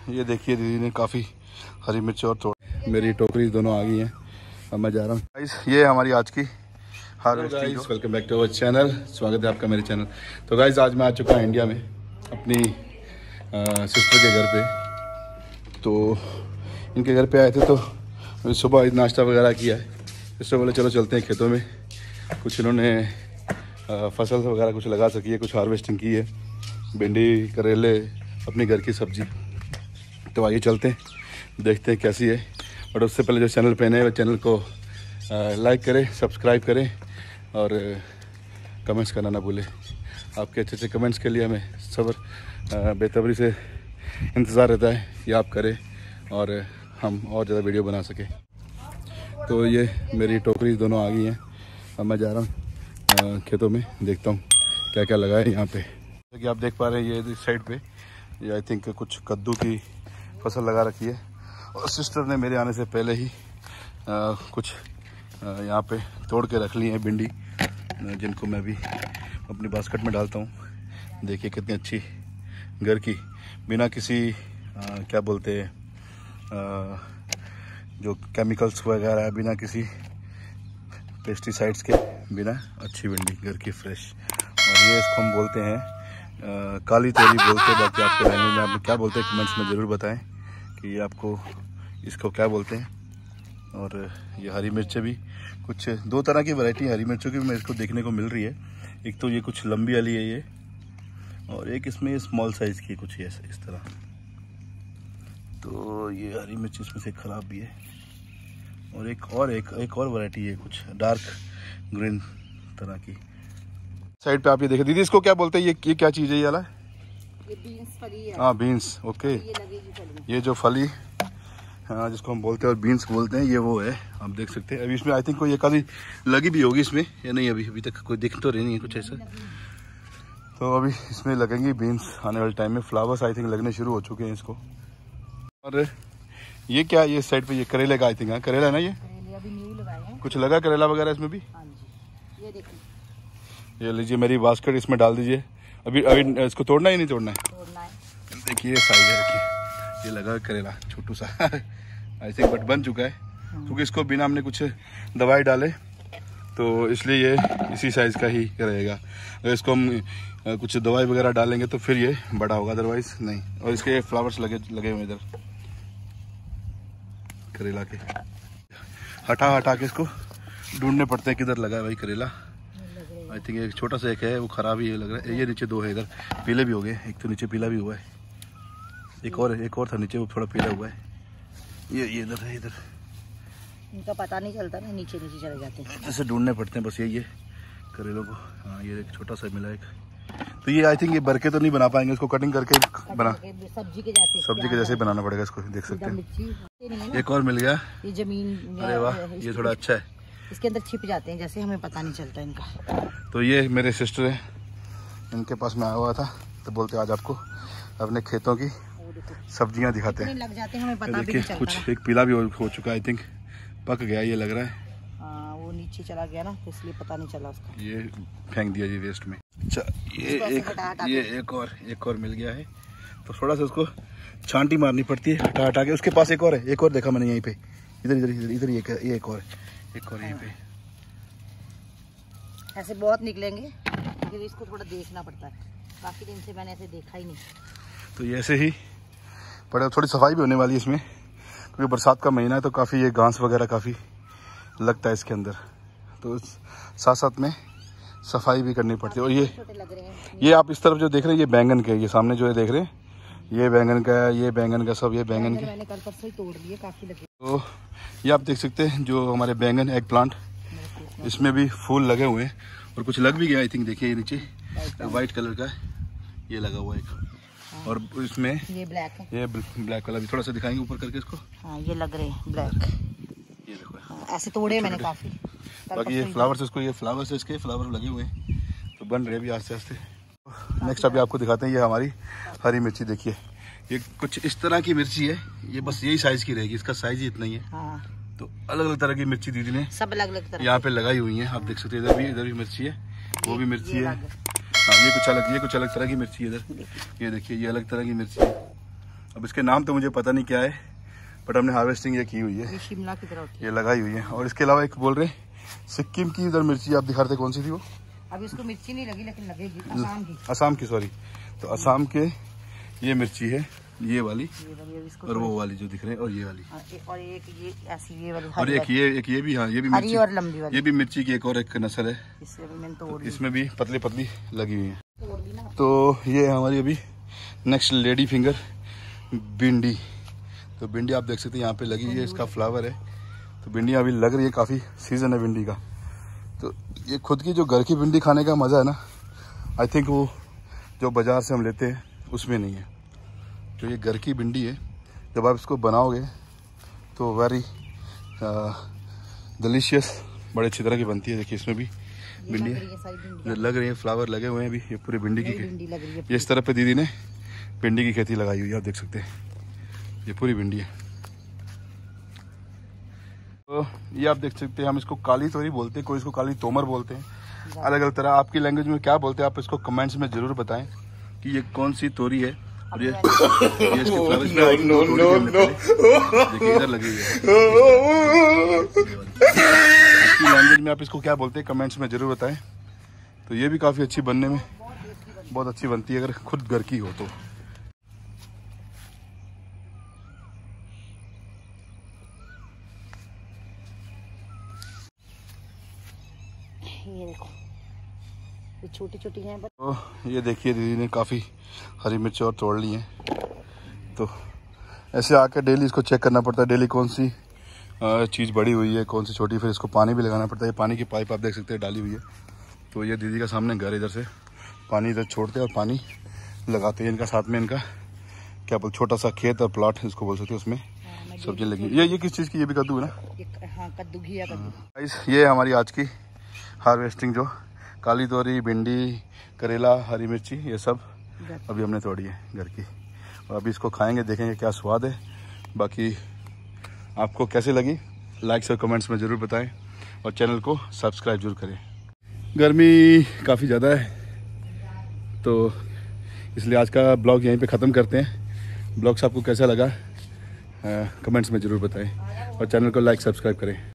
ये देखिए दीदी ने काफ़ी हरी मिर्च और तोड़ मेरी टोकरी दोनों आ गई हैं। अब मैं जा रहा हूँ गाइस। ये हमारी आज की harvesting. Welcome back to our channel, स्वागत है आपका मेरे चैनल। तो गाइस आज मैं आ चुका हूँ इंडिया में अपनी सिस्टर के घर पे। तो इनके घर पे आए थे तो सुबह नाश्ता वगैरह किया है। इससे बोले चलो चलते हैं खेतों में, कुछ इन्होंने फसल वगैरह कुछ लगा सकी है, कुछ हार्वेस्टिंग की है, भिंडी करेले अपनी घर की सब्जी। तो आइए चलते हैं, देखते हैं कैसी है। और उससे पहले जो चैनल पे नए वो चैनल को लाइक करें, सब्सक्राइब करें और कमेंट्स करना ना भूलें। आपके अच्छे अच्छे कमेंट्स के लिए हमें सब्र बेतबरी से इंतज़ार रहता है कि आप करें और हम और ज़्यादा वीडियो बना सकें। तो ये मेरी टोकरी दोनों आ गई हैं। अब मैं जा रहा हूँ खेतों में, देखता हूँ क्या क्या लगा है यहाँ पे। जैसे कि आप देख पा रहे हैं ये इस साइड पे ये आई थिंक कुछ कद्दू की फसल लगा रखी है। और सिस्टर ने मेरे आने से पहले ही कुछ यहाँ पे तोड़ के रख ली है भिंडी, जिनको मैं भी अपनी बास्केट में डालता हूँ। देखिए कितनी अच्छी घर की, बिना किसी क्या बोलते हैं जो केमिकल्स वगैरह, बिना किसी पेस्टिसाइड्स के, बिना अच्छी भिंडी घर की फ्रेश। और ये इसको हम बोलते हैं काली तोरी बोलते हैं। बाकी आपके लैंग्वेज में आप क्या बोलते हैं कमेंट्स में ज़रूर बताएं कि ये आपको इसको क्या बोलते हैं। और ये हरी मिर्चें भी कुछ दो तरह की वैरायटी हरी मिर्चों की मेरे को देखने को मिल रही है। एक तो ये कुछ लंबी वाली है ये, और एक इसमें स्मॉल साइज़ की कुछ है इस तरह। तो ये हरी मिर्च इसमें से ख़राब भी है। और एक और वैरायटी है कुछ डार्क ग्रीन तरह की। साइड पे आप ये देखिए दीदी, इसको क्या बोलते हैं? ये क्या चीज़ है ये वाला? ये बीन्स फली है। हाँ बीन्स, ओके। ये लगेगी फली। ये जो फली हाँ जिसको हम बोलते हैं और बीन्स बोलते हैं, ये वो है। आप देख सकते हैं अभी इसमें आई थिंक कोई एक आधी लगी भी होगी इसमें, या नहीं अभी तक कोई दिख तो रही नहीं है कुछ ऐसा। तो अभी इसमें लगेंगी बीन्स आने वाले टाइम में। फ्लावर्स आई थिंक लगने शुरू हो चुके हैं इसको। और ये क्या, ये साइड पे ये करेले का आई थिंक, हाँ करेला है ना ये? अभी न्यू लगाए हैं। कुछ लगा करेला वगैरह इसमें भी? हाँ जी, ये देखिए। ये लीजिए मेरी बास्केट, इसमें डाल दीजिए। अभी इसको तोड़ना ही नहीं तोड़ना है? तोड़ना है। देखिए साइज है, रखिए ये लगा करेला छोटू सा आई थिंक, बट बन चुका है क्योंकि इसको बिना हमने कुछ दवाई डाले, तो इसलिए ये इसी साइज़ का ही रहेगा। अगर इसको हम कुछ दवाई वगैरह डालेंगे तो फिर ये बड़ा होगा, अदरवाइज नहीं। और इसके फ्लावर्स लगे हुए इधर करेला के। हटा के इसको ढूंढने पड़ते हैं किधर लगा है भाई करेला। आई थिंक एक छोटा सा एक है, वो खराब ही लग रहा है। ये नीचे दो है, इधर पीले भी हो गए। एक तो नीचे पीला भी हुआ है, एक और था नीचे, वो थोड़ा पीला हुआ है। ये इधर है, इधर इनका पता नहीं चलता ना, नीचे चले जाते हैं। जैसे ढूंढने पड़ते हैं बस, यही है करेलों को। हाँ ये एक छोटा सा मिला एक। तो ये आई थिंक ये भर के तो नहीं बना पाएंगे, इसको कटिंग करके बना सब्जी के जैसे बनाना पड़ेगा इसको। देख सकते हैं एक और मिल गया। ये जमीन, अरे वाह ये थोड़ा अच्छा है, इसके अंदर छिप जाते हैं जैसे, हमें पता नहीं चलता इनका। तो ये मेरे सिस्टर है, इनके पास मैं आया हुआ था तो बोलते आज आपको अपने खेतों की सब्जियां दिखाते हैं। लग जाते हैं, हमें पता भी नहीं चलता। कुछ एक पीला भी हो चुका है आई थिंक, पक गया ये लग रहा है। वो नीचे चला गया ना, तो इसलिए पता नहीं चला उसका। ये फेंक दिया जी वेस्ट में। अच्छा ये एक और मिल गया है, तो थोड़ा सा उसको छांटी मारनी पड़ती है हटा के। उसके पास एक और देखा मैंने यहीं पे, इधर ये एक और यहीं पे। ऐसे बहुत निकलेंगे लेकिन इसको थोड़ा देखना पड़ता है, काफी दिन से मैंने ऐसे देखा ही नहीं। तो ये ऐसे ही पड़े, थोड़ी सफाई भी होने वाली है इसमें क्योंकि बरसात का महीना है, तो काफ़ी ये घास वगैरह काफ़ी लगता है इसके अंदर, तो साथ साथ में सफाई भी करनी पड़ती है। और ये आप इस तरफ जो देख रहे हैं ये बैंगन के, ये सामने जो है देख रहे हैं ये बैंगन का है, ये बैंगन का सब, ये बैंगन के मैंने कल परसों ही तोड़ लिए, काफी लगे। तो ये आप देख सकते हैं जो हमारे बैंगन एग प्लांट, इसमें भी फूल लगे हुए हैं और कुछ लग भी गया आई थिंक। देखिए ये नीचे वाइट कलर का ये लगा हुआ एक, और इसमें ये ब्लैक है, ये ब्लैक वाला भी थोड़ा सा दिखाएंगे ऊपर करके इसको। हाँ ये लग रहे हैं ब्लैक, ये देखो। हाँ, ऐसे तोड़े मैंने काफी। बाकी ये फ्लावर्स, इसको ये फ्लावर्स है, इसके फ्लावर लगे हुए हैं तो बन रहे भी आस्ते आस्ते। नेक्स्ट अभी आपको दिखाते हैं ये हमारी हरी मिर्ची। देखिए ये कुछ इस तरह की मिर्ची है, ये बस यही साइज की रहेगी, इसका साइज ही इतना ही है। हाँ। तो अलग अलग तरह की मिर्ची दीदी ने सब अलग अलग तरह यहाँ पे लगाई हुई है। आप देख सकते हैं इधर भी मिर्ची है, वो भी मिर्ची है। हाँ ये कुछ अलग तरह की मिर्ची है इधर, ये देखिए ये अलग तरह की मिर्ची है। अब इसके नाम तो मुझे पता नहीं क्या है, बट हमने हार्वेस्टिंग ये की हुई है, ये शिमला की तरह होती है, ये लगाई हुई है। और इसके अलावा एक बोल रहे सिक्किम की इधर मिर्ची आप दिखा रहे थे, कौन सी थी वो? अभी इसको मिर्ची नहीं लगी लेकिन लगेगी, असम की सॉरी। तो असम के ये मिर्ची है, ये वाली इसको और वो वाली जो दिख रहे हैं, और ये वाली और एक ये ऐसी ये वाली, और एक ये भी, हाँ ये भी हरी और लंबी वाली, ये भी मिर्ची की एक और एक नस्ल है। इसमें भी पतली पतली लगी हुई है। तो ये हमारी अभी नेक्स्ट लेडी फिंगर भिंडी। तो भिंडी आप देख सकते हैं यहाँ पे लगी हुई है, इसका फ्लावर है। तो भिंडी अभी लग रही है, काफ़ी सीजन है भिंडी का। तो ये खुद की जो घर की भिंडी खाने का मज़ा है ना, आई थिंक वो जो बाज़ार से हम लेते हैं उसमें नहीं है। जो ये घर की भिंडी है, जब आप इसको बनाओगे तो वेरी डिलीशियस, बड़े अच्छी तरह की बनती है। देखिए इसमें भी भिंडी लग रही है, फ्लावर लगे हुए हैं अभी। ये पूरी भिंडी की ये इस तरह पे दीदी ने भिंडी की खेती लगाई हुई है, आप देख सकते हैं, ये पूरी भिंडी है। तो ये आप देख सकते हैं, हम इसको काली तोरी बोलते हैं, कोई इसको काली तोमर बोलते हैं, अलग अलग तरह। आपकी लैंग्वेज में क्या बोलते हैं आप इसको कमेंट्स में जरूर बताएं कि ये कौन सी तोरी है। और ये इसके फ्लावर्स देखिए इधर लगी हुई है। आपकी लैंग्वेज में आप इसको क्या बोलते हैं कमेंट्स में जरूर बताएं। तो ये भी काफ़ी अच्छी बनने में, बहुत अच्छी बनती है अगर खुद घर की हो तो। ये देखो ये छोटी छोटी हैं। तो ये देखिए दीदी ने काफ़ी हरी मिर्च और तोड़ ली हैं। तो ऐसे आकर डेली इसको चेक करना पड़ता है, डेली कौन सी चीज़ बड़ी हुई है, कौन सी छोटी। फिर इसको पानी भी लगाना पड़ता है। ये पानी की पाइप आप देख सकते हैं डाली हुई है। तो ये दीदी का सामने घर, इधर से पानी इधर छोड़ते हैं और पानी लगाते हैं। इनका साथ में इनका क्या बोल, छोटा सा खेत और प्लॉट इसको बोल सकते हैं, उसमें सब्जी लगी। ये किस चीज़ की? ये भी कद्दू है ना? हाँ कद्दू, घिया कद्दू। ये हमारी आज की हार्वेस्टिंग, जो काली तोरी, भिंडी, करेला, हरी मिर्ची, ये सब अभी हमने तोड़ी है घर की। और अभी इसको खाएंगे, देखेंगे क्या स्वाद है। बाकी आपको कैसे लगी लाइक्स और कमेंट्स में ज़रूर बताएं और चैनल को सब्सक्राइब जरूर करें। गर्मी काफ़ी ज़्यादा है, तो इसलिए आज का ब्लॉग यहीं पे ख़त्म करते हैं। ब्लॉग्स आपको कैसा लगा कमेंट्स में ज़रूर बताएं और चैनल को लाइक सब्सक्राइब करें।